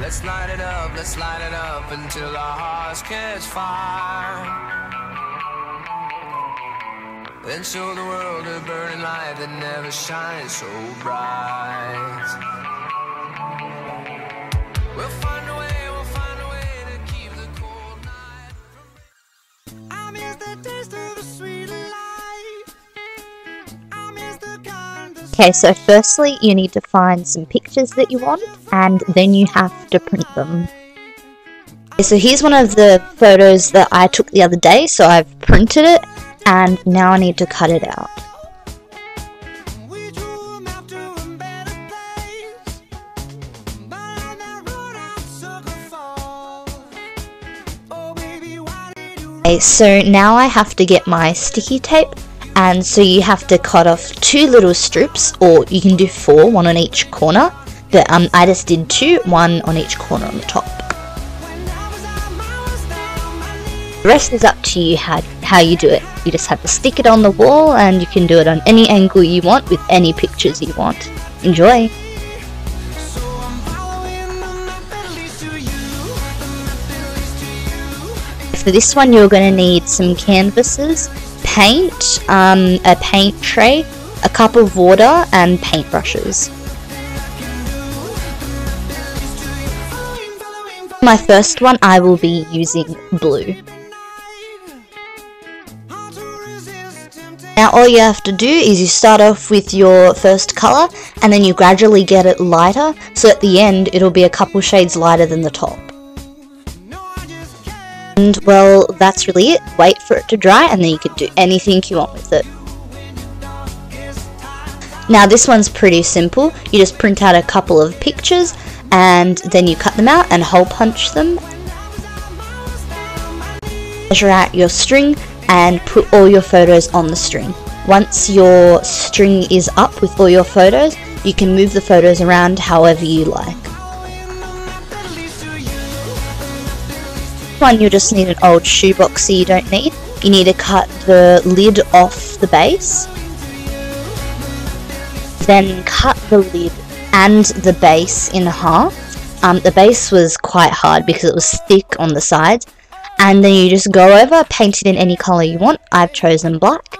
let's light it up until our hearts catch fire. Then show the world a burning light that never shines so bright. We'll find a way to keep the cold night from... I miss the taste of the sweet life. I miss the kind of... Okay, so firstly you need to find some pictures that you want, and then you have to print them. Okay, so here's one of the photos that I took the other day, so I've printed it, and now I need to cut it out. Okay, so now I have to get my sticky tape, and so you have to cut off 2 little strips, or you can do 4, 1 on each corner, but I just did 2, 1 on each corner on the top. The rest is up to you how you do it. You just have to stick it on the wall, and you can do it on any angle you want with any pictures you want. Enjoy! For this one you're going to need some canvases, paint, a paint tray, a cup of water, and paintbrushes. My first one I will be using blue. Now all you have to do is you start off with your first colour, and then you gradually get it lighter, so at the end it'll be a couple shades lighter than the top. And well, that's really it. Wait for it to dry, and then you can do anything you want with it. Now this one's pretty simple. You just print out a couple of pictures, and then you cut them out and hole punch them. Measure out your string and put all your photos on the string. Once your string is up with all your photos, you can move the photos around however you like. One, you'll just need an old shoebox that you don't need. You need to cut the lid off the base, then cut the lid and the base in half. The base was quite hard because it was thick on the sides, and then you just go over, paint it in any colour you want. I've chosen black.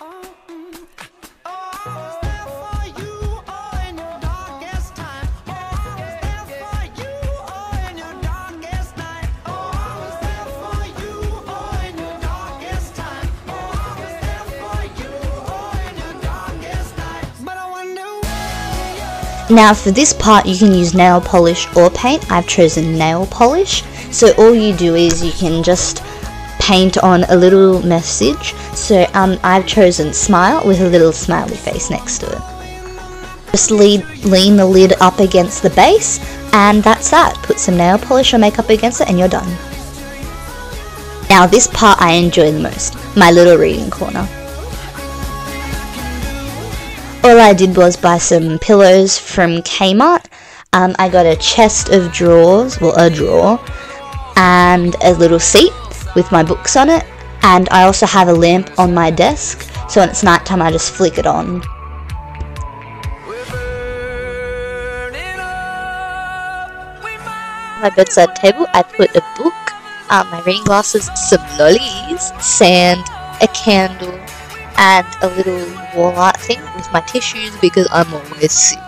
Now for this part you can use nail polish or paint. I've chosen nail polish. So all you do is you can just paint on a little message. So I've chosen smile with a little smiley face next to it. Just lean the lid up against the base, and that's that. Put some nail polish or makeup against it and you're done. Now this part I enjoy the most, my little reading corner. All I did was buy some pillows from Kmart. I got a chest of drawers, well a drawer, and a little seat with my books on it, and I also have a lamp on my desk, so when it's night time I just flick it on. On my bedside table I put a book, my reading glasses, some lollies, sand, a candle, and a little wall art thing with my tissues because I'm always sick.